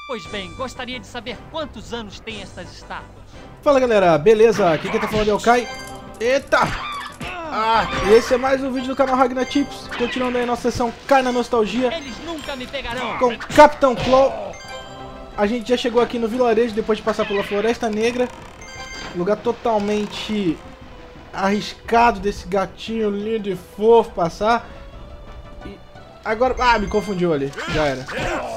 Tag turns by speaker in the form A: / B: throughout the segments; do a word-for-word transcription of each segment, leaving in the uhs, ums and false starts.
A: Pois bem, gostaria de saber quantos anos tem estas estátuas.
B: Fala galera, beleza? Aqui quem tá falando é o Kai. Eita! Ah, e esse é mais um vídeo do canal Ragnar Tips. Continuando aí a nossa sessão Cai na Nostalgia.
A: Eles nunca me pegarão.
B: Com Capitão Claw. A gente já chegou aqui no vilarejo depois de passar pela Floresta Negra. Lugar totalmente arriscado desse gatinho lindo e fofo passar. E agora... Ah, me confundiu ali. Já era.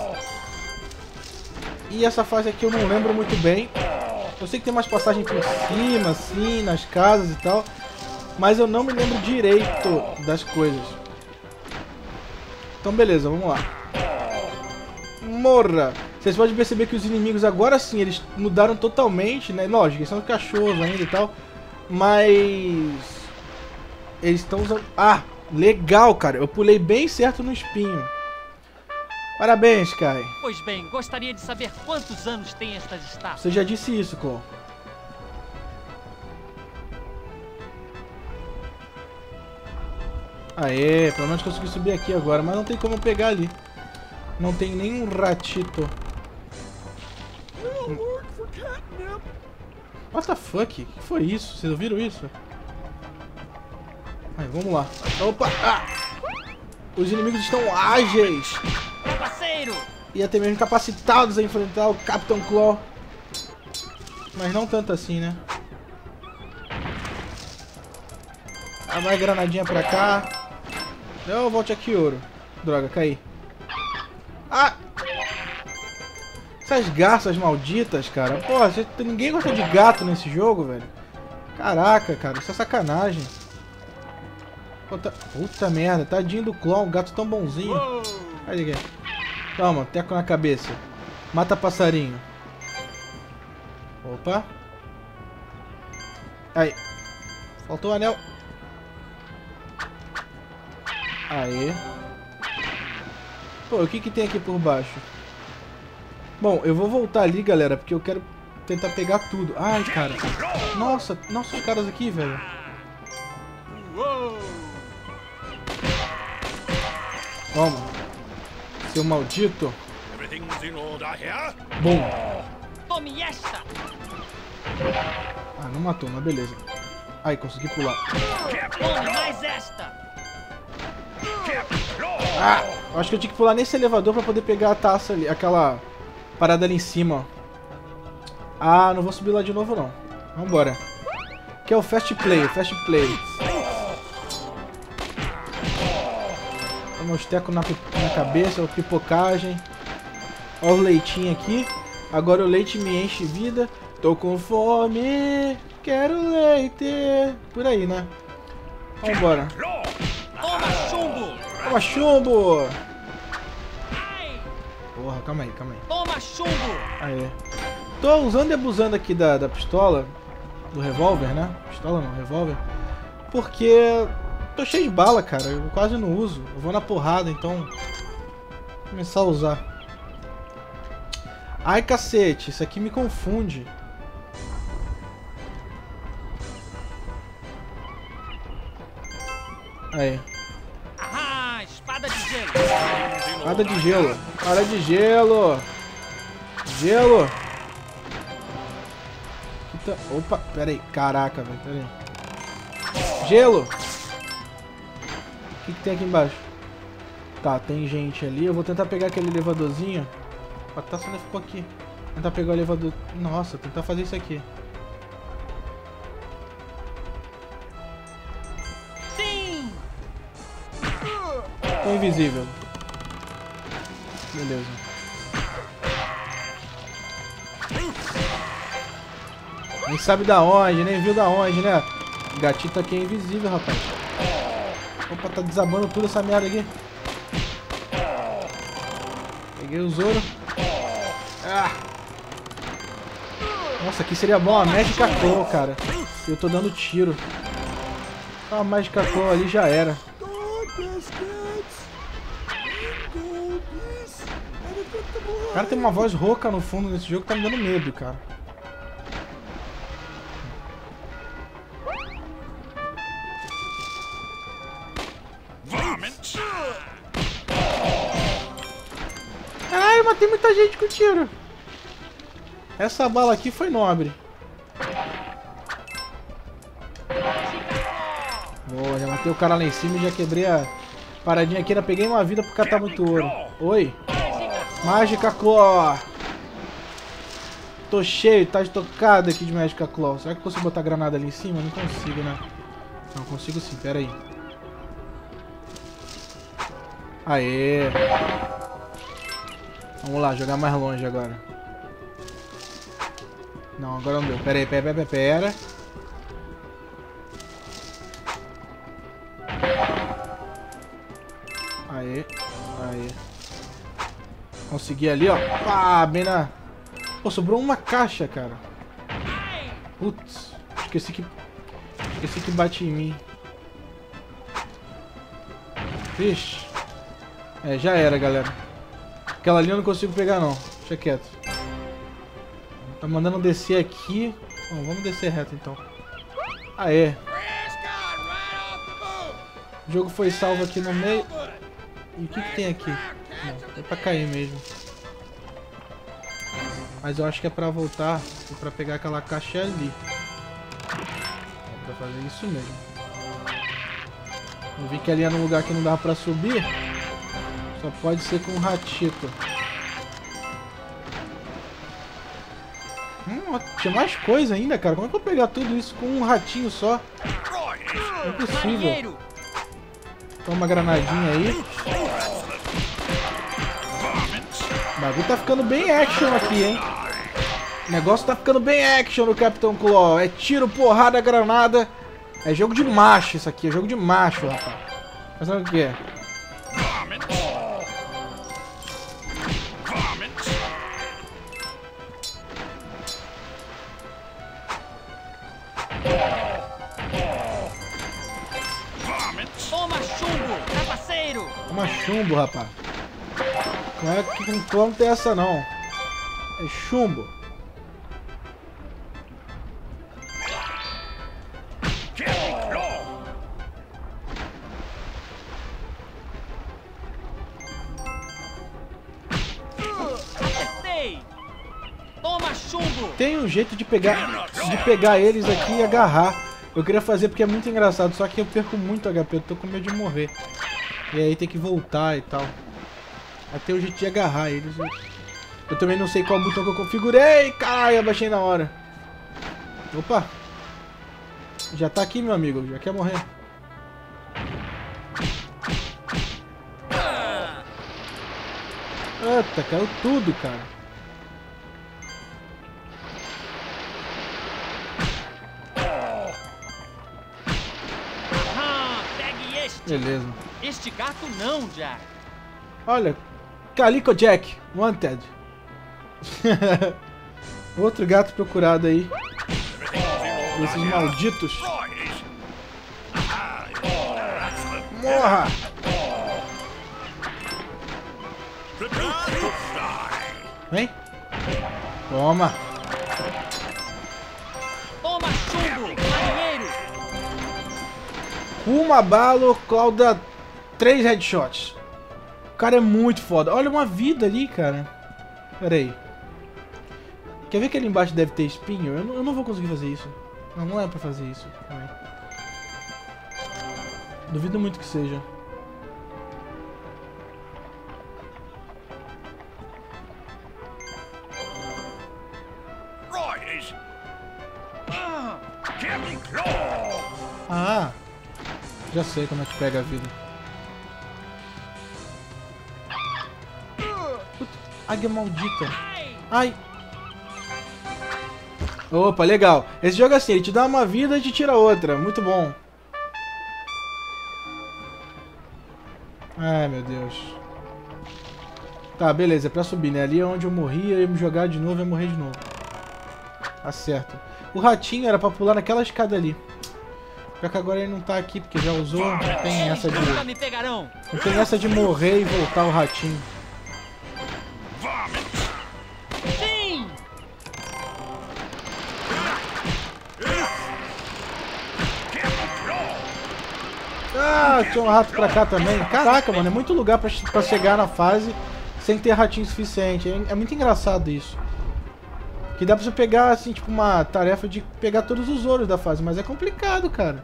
B: E essa fase aqui eu não lembro muito bem. Eu sei que tem umas passagens por cima, assim, nas casas e tal. Mas eu não me lembro direito das coisas. Então beleza, vamos lá. Morra! Vocês podem perceber que os inimigos agora sim, eles mudaram totalmente, né? Lógico, eles são cachorros ainda e tal. Mas... eles estão usando... Ah, legal, cara. Eu pulei bem certo no espinho. Parabéns, Kai.
A: Pois bem, gostaria de saber quantos anos tem estas estátuas.
B: Você já disse isso, Claw. Aê, pelo menos consegui subir aqui agora, mas não tem como pegar ali. Não tem nenhum ratito. What the fuck? O que foi isso? Vocês ouviram isso? Aí, vamos lá. Opa! Ah! Os inimigos estão ágeis.
A: Parceiro!
B: E até mesmo capacitados a enfrentar o Capitão Claw. Mas não tanto assim, né? Ah, mais granadinha pra cá. Não, volte aqui, ouro. Droga, caí. Ah! Essas garças malditas, cara. Porra, ninguém gosta de gato nesse jogo, velho. Caraca, cara. Isso é sacanagem. Puta, puta merda. Tadinho do Claw. Um gato tão bonzinho. Olha aqui. Toma, teco na cabeça. Mata passarinho. Opa. Aí. Faltou o anel. Aí. Pô, o que que tem aqui por baixo? Bom, eu vou voltar ali, galera, porque eu quero tentar pegar tudo. Ai, cara. Nossa, nossa, os caras aqui, velho. Toma. Seu maldito. Bom.
A: Tome esta!
B: Ah, não matou, mas beleza. Aí, consegui pular.
A: Tome mais esta!
B: Ah, eu acho que eu tinha que pular nesse elevador pra poder pegar a taça ali, aquela parada ali em cima, ó. Ah, não vou subir lá de novo, não. Vambora. Que é o Fast Play, o Fast Play. Toma os tecos na, na cabeça, a pipocagem. Olha o leitinho aqui. Agora o leite me enche vida. Tô com fome, quero leite. Por aí, né? Vambora.
A: Toma chumbo!
B: Toma chumbo! Porra, calma aí, calma aí.
A: Toma chumbo!
B: Aê. Tô usando e abusando aqui da, da pistola. Do revólver, né? Pistola não, revólver. Porque tô cheio de bala, cara. Eu quase não uso. Eu vou na porrada, então... Vou começar a usar. Ai, cacete. Isso aqui me confunde. Aí.
A: Ah, espada de gelo!
B: Espada de gelo. Espada de gelo. Gelo. Tá... Opa, pera aí. Caraca, velho. Pera aí. Gelo. O que, que tem aqui embaixo? Tá, tem gente ali. Eu vou tentar pegar aquele elevadorzinho. A taça ainda ficou aqui. Tentar pegar o elevador. Nossa, tentar fazer isso aqui.
A: Sim!
B: Tô invisível. Beleza. Nem sabe da onde, nem viu da onde, né? O gatito aqui é invisível, rapaz. Opa, tá desabando tudo essa merda aqui. Peguei o Zoro. Ah. Nossa, aqui seria bom a Magica Claw, cara. Eu tô dando tiro. A Magica Claw ali já era. O cara tem uma voz rouca no fundo nesse jogo que tá me dando medo, cara. Ai, eu matei muita gente com tiro. Essa bala aqui foi nobre. Boa, já matei o cara lá em cima e já quebrei a paradinha aqui. Ainda peguei uma vida por catar muito ouro. Oi. Mágica Claw. Tô cheio, tá estocado aqui de Mágica Claw. Será que eu consigo botar granada ali em cima? Não consigo, né? Não consigo sim, pera aí. Aê. Vamos lá, jogar mais longe agora. Não, agora não deu. Pera aí, pera, pera, pera. Aê, aê. Consegui ali, ó. Ah, bem na... Pô, sobrou uma caixa, cara. Putz, esqueci que... Esqueci que bate em mim. Vixe. É, já era, galera. Aquela ali eu não consigo pegar, não. Deixa quieto. Tá mandando descer aqui. Bom, vamos descer reto, então. Aê. O jogo foi salvo aqui no meio. E o que que tem aqui? Não, é pra cair mesmo. Mas eu acho que é pra voltar e pra pegar aquela caixa ali. É pra fazer isso mesmo. Eu vi que ali era um lugar que não dava pra subir. Só pode ser com um ratito. Hum, ó, tinha mais coisa ainda, cara. Como é que eu vou pegar tudo isso com um ratinho só? É impossível. Toma uma granadinha aí. O bagulho tá ficando bem action aqui, hein? O negócio tá ficando bem action no Capitão Claw. É tiro, porrada, granada. É jogo de macho isso aqui. É jogo de macho, rapaz. Mas sabe o que é?
A: Toma chumbo, trapaceiro!
B: Toma chumbo, rapaz. Não é que com Claw não tem essa, não. É chumbo.
A: Acertei! Toma chumbo!
B: Tem um jeito de pegar, de pegar eles aqui e agarrar. Eu queria fazer porque é muito engraçado, só que eu perco muito H P, eu tô com medo de morrer. E aí tem que voltar e tal. Até o jeito de agarrar eles. Eu também não sei qual botão que eu configurei. Caralho, abaixei na hora. Opa. Já tá aqui, meu amigo, já quer morrer. Eita, caiu tudo, cara. Beleza.
A: Este gato não, Jack.
B: Olha, Calico Jack, wanted. Outro gato procurado aí. Esses malditos. Morra! Vem. Toma.
A: Toma chumbo, marinheiro.
B: Uma bala, Cláudia, três headshots. O cara é muito foda. Olha uma vida ali, cara. Pera aí. Quer ver que ali embaixo deve ter espinho? Eu não, eu não vou conseguir fazer isso. Não, não é pra fazer isso. Não. Duvido muito que seja. Ah, já sei como é que pega a vida. Puta, águia maldita. Ai. Opa, legal. Esse jogo é assim, ele te dá uma vida e te tira outra. Muito bom. Ai, meu Deus. Tá, beleza, é pra subir, né? Ali é onde eu morri, eu ia me jogar de novo e ia morrer de novo. Tá certo. O ratinho era pra pular naquela escada ali. Pior que agora ele não tá aqui, porque já usou. Não tem essa de... Não tem essa de morrer e voltar o ratinho.
A: Sim!
B: Ah, tinha um rato pra cá também. Caraca, mano, é muito lugar pra, pra chegar na fase sem ter ratinho suficiente. É, é muito engraçado isso. Que dá pra você pegar, assim, tipo, uma tarefa de pegar todos os ouros da fase. Mas é complicado, cara.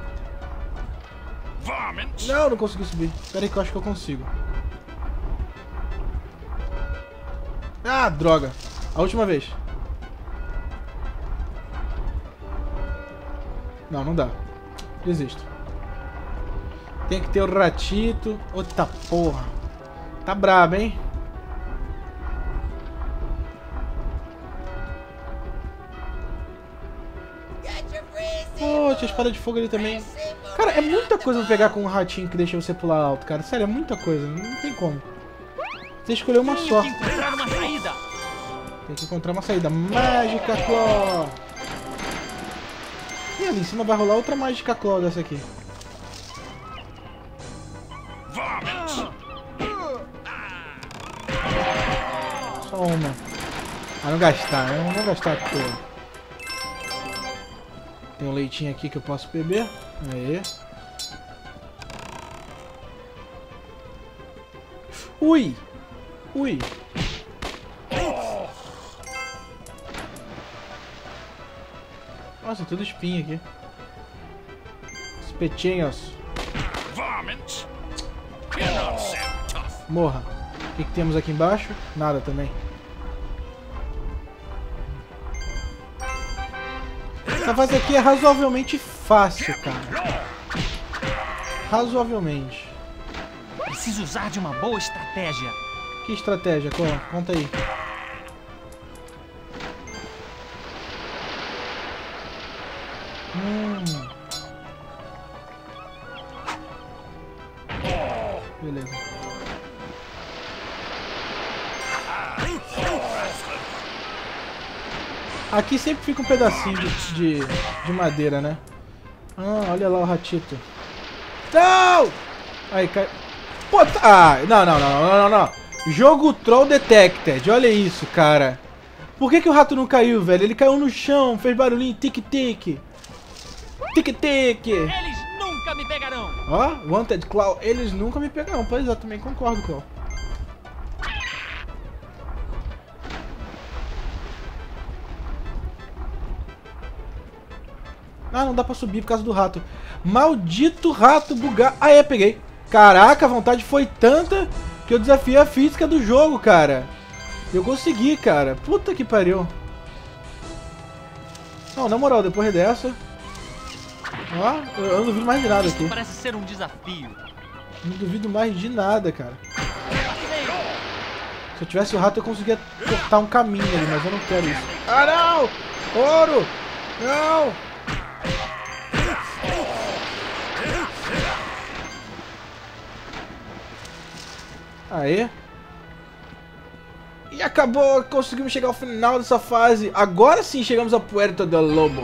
B: Não, não consegui subir. Espera aí que eu acho que eu consigo. Ah, droga. A última vez. Não, não dá. Desisto. Tem que ter o ratito. Outra porra. Tá brabo, hein? Pô, tinha espada de fogo ali também. Cara, é muita coisa pra pegar com um ratinho que deixa você pular alto, cara. Sério, é muita coisa. Não tem como. Você escolheu uma só.
A: Tem que encontrar uma saída.
B: Tem que encontrar uma saída. Mágica Claw. E ali em cima vai rolar outra Mágica Claw dessa aqui. Só uma. Ah, não gastar. Eu não vou gastar toda. Tem um leitinho aqui que eu posso beber. Aí. Ui! Ui! Nossa, tudo espinho aqui. Espetinhos. Morra. O que, que temos aqui embaixo? Nada também. Essa fase aqui é razoavelmente fácil, cara. Razoavelmente.
A: Preciso usar de uma boa estratégia.
B: Que estratégia? Conta aí. Hum. Beleza. Aqui sempre fica um pedacinho de, de, de madeira, né? Ah, olha lá o ratito. Não! Aí, cai... Pô, tá... Ah, não, não, não, não, não, não. Jogo Troll Detected. Olha isso, cara. Por que que o rato não caiu, velho? Ele caiu no chão, fez barulhinho, tic-tic. Tic-tic.
A: Eles nunca me pegarão.
B: Ó, Wanted Claw. Eles nunca me pegarão. Pois é, eu também concordo, Claw. Ah, não dá pra subir por causa do rato. Maldito rato bugado. Ah, é, peguei. Caraca, a vontade foi tanta que eu desafiei a física do jogo, cara. Eu consegui, cara. Puta que pariu. Não, na moral, depois dessa... Ó, eu não duvido mais de nada aqui.
A: Parece ser um desafio.
B: Não duvido mais de nada, cara. Se eu tivesse o rato, eu conseguia cortar um caminho ali, mas eu não quero isso. Ah, não! Ouro! Não! Aê. E acabou, conseguimos chegar ao final dessa fase. Agora sim chegamos a Puerto del Lobo.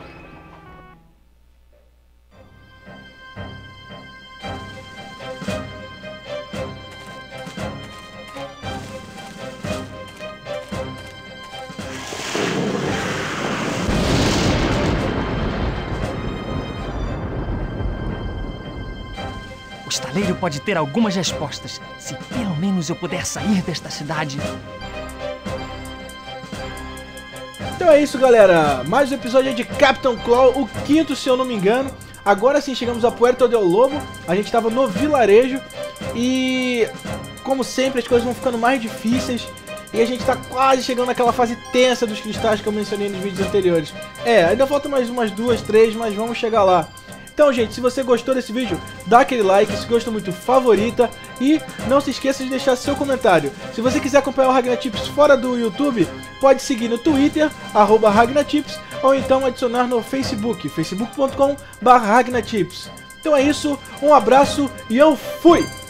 A: O estaleiro pode ter algumas respostas, se pelo menos eu puder sair desta cidade.
B: Então é isso, galera. Mais um episódio de Captain Claw, o quinto, se eu não me engano. Agora sim chegamos a Puerto del Lobo. A gente estava no vilarejo e, como sempre, as coisas vão ficando mais difíceis. E a gente está quase chegando naquela fase tensa dos cristais que eu mencionei nos vídeos anteriores. É, ainda faltam mais umas duas, três, mas vamos chegar lá. Então, gente, se você gostou desse vídeo, dá aquele like, se gostou muito, favorita. E não se esqueça de deixar seu comentário. Se você quiser acompanhar o Ragnatips fora do YouTube, pode seguir no Twitter, arroba Ragnatips, ou então adicionar no Facebook, facebook ponto com barra Ragnatips. Então é isso, um abraço e eu fui!